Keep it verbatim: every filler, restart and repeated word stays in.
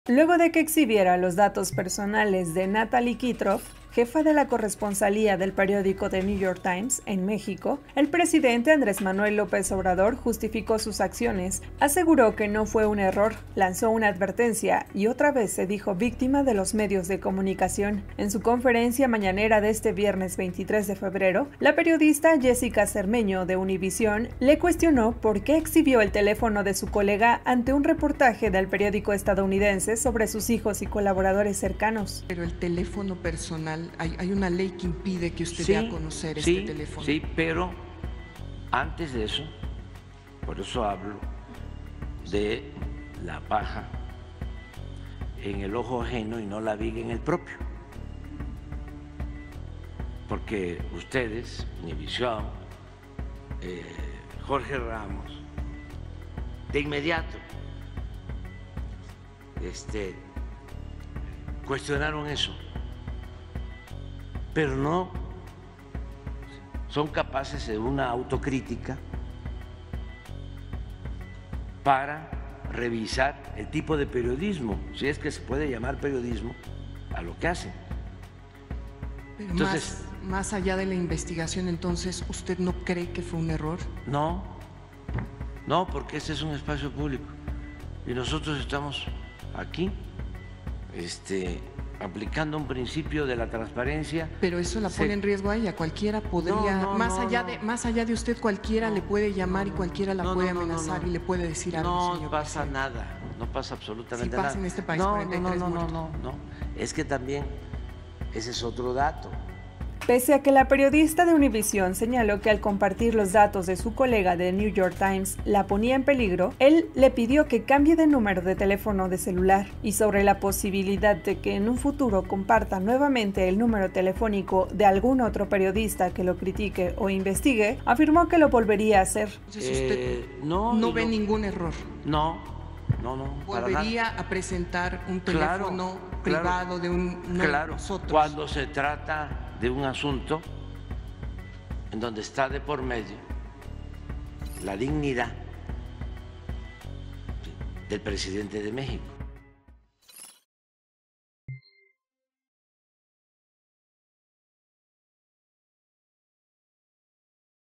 Luego de que exhibiera los datos personales de Natalie Kitroff, jefa de la corresponsalía del periódico The New York Times en México, el presidente Andrés Manuel López Obrador justificó sus acciones, aseguró que no fue un error, lanzó una advertencia y otra vez se dijo víctima de los medios de comunicación. En su conferencia mañanera de este viernes veintitrés de febrero, la periodista Jessica Cermeño de Univisión le cuestionó por qué exhibió el teléfono de su colega ante un reportaje del periódico estadounidense sobre sus hijos y colaboradores cercanos. Pero el teléfono personal, hay, hay una ley que impide que usted sí, dé a conocer sí, este teléfono. Sí, pero antes de eso, por eso hablo de la paja en el ojo ajeno y no la viga en el propio. Porque ustedes, Univisión, eh, Jorge Ramos, de inmediato este, cuestionaron eso, pero no son capaces de una autocrítica para revisar el tipo de periodismo, si es que se puede llamar periodismo a lo que hacen. Pero Entonces, más, más allá de la investigación, entonces, ¿usted no cree que fue un error? No, no, porque este es un espacio público y nosotros estamos aquí, este, aplicando un principio de la transparencia. Pero eso la pone Se... en riesgo a ella. Cualquiera podría, no, no, más no, allá no. de, más allá de usted, cualquiera no, le puede llamar no, y cualquiera la no, puede no, no, amenazar no, no. y le puede decir algo. No señor pasa presidente. nada, no pasa absolutamente Sí pasa nada. en este país, no, cuarenta y tres no, no, no, muertos. no, no, es que también ese es otro dato. Pese a que la periodista de Univisión señaló que al compartir los datos de su colega de New York Times la ponía en peligro, él le pidió que cambie de número de teléfono de celular y sobre la posibilidad de que en un futuro comparta nuevamente el número telefónico de algún otro periodista que lo critique o investigue, afirmó que lo volvería a hacer. Entonces usted Eh, no, no y ve no- ningún error. No, no, no. para nada. Volvería a presentar un Claro, teléfono claro, privado de un uno de Claro, nosotros. cuando se trata de un asunto en donde está de por medio la dignidad del presidente de México.